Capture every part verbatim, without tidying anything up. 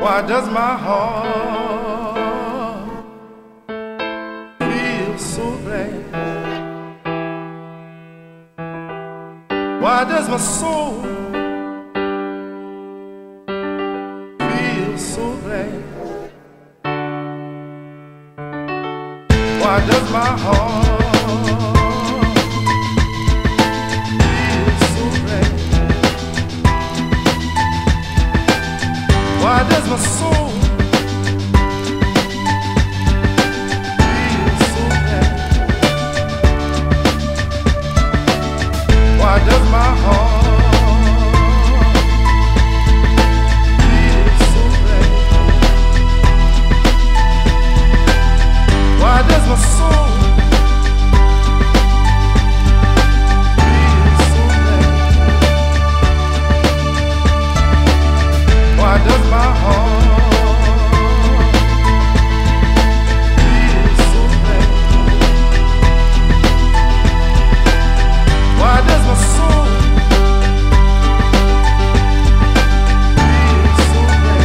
Why does my heart feel so glad? Why does my soul feel so glad? Why does my heart feel so glad? Why does my soul feel so glad? Why does my heart feel so glad? Why does my soul feel so glad? Why does my heart feel so glad? Why does my soul feel so glad?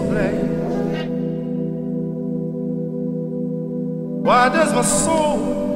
Why does my soul